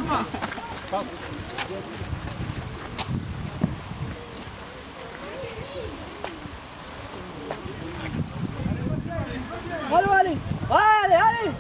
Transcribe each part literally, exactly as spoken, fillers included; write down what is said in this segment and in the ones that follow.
Allez, allez, allez, allez.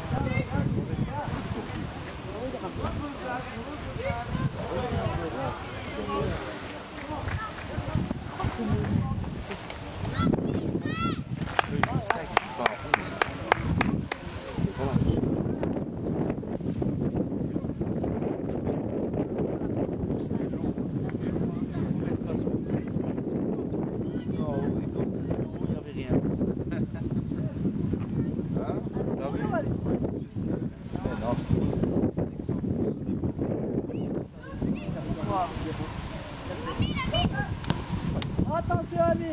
Attention, Ami.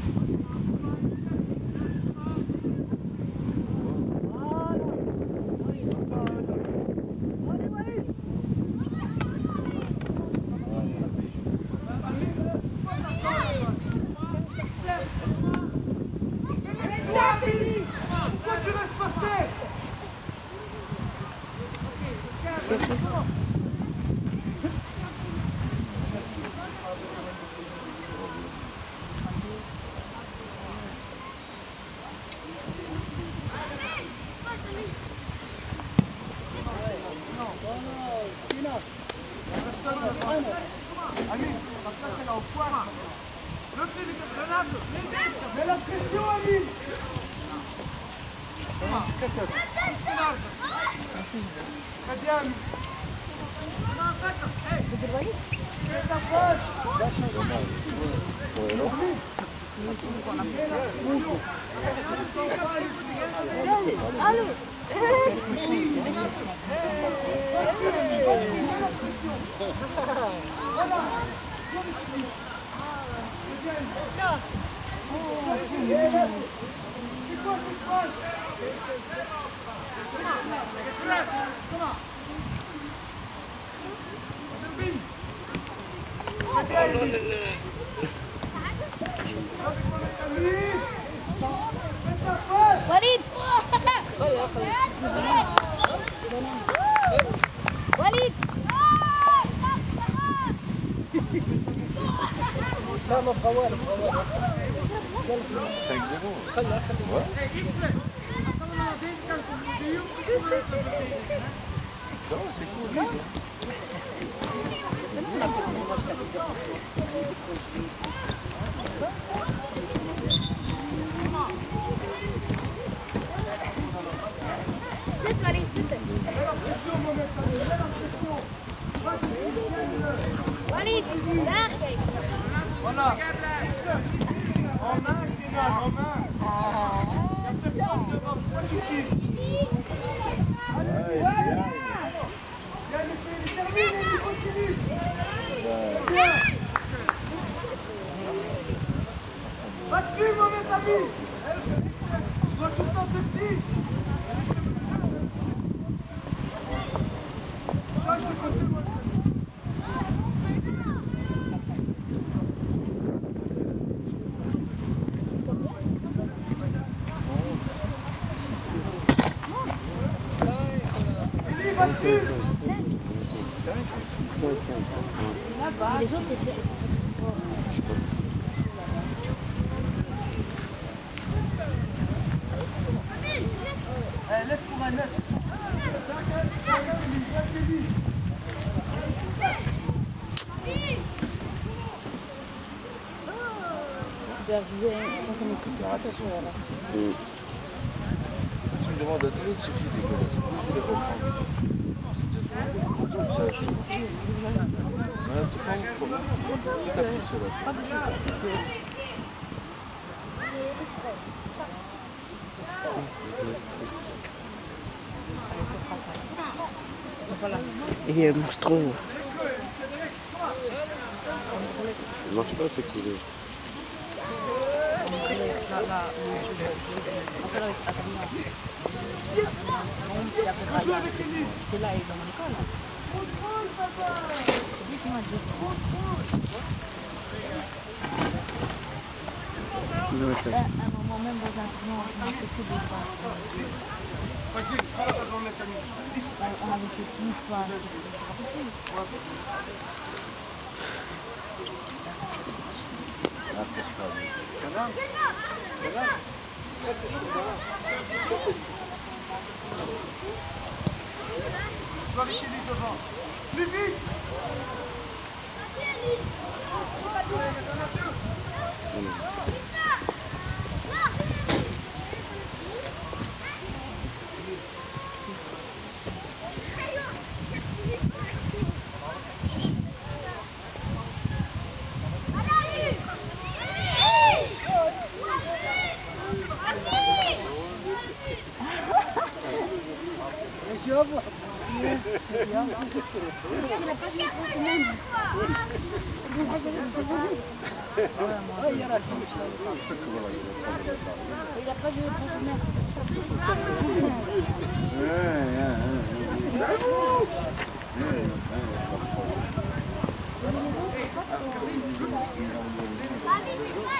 Mets la pression, Amine. Très bien, Amine. Allez. وليد وليد cinq zéro. Non, c'est cool ici. ست وليد ست وليد داخل Voilà. En main, Kylian, en main. Il n'y a personne devant. Pourquoi tu tires? Allez, ouais. Viens, il termine, il continue. Bien. Va dessus, mauvais ami. Tu dois tout le temps te petit. Change de côté, moi. Les autres, ils sont pas très forts. Eh, laisse son main, laisse. Tu dois jouer quand on équipe de cette façon là. Tu me demandes à tout l'autre, c'est que j'ai des connaissances. Je vais les reprendre. C'est déjà c'est pas un problème, c'est que tu as pris cela. Il est monstrueux. Non, tu peux le faire couler. C'est là, il est dans mon école. C'est lui qui m'a dit. À un moment même dans un tournoi, on a fait que des passes. On avait fait dix fois. Je dois vite devant. Plus vite. Il a pas joué trois semaines. Allez,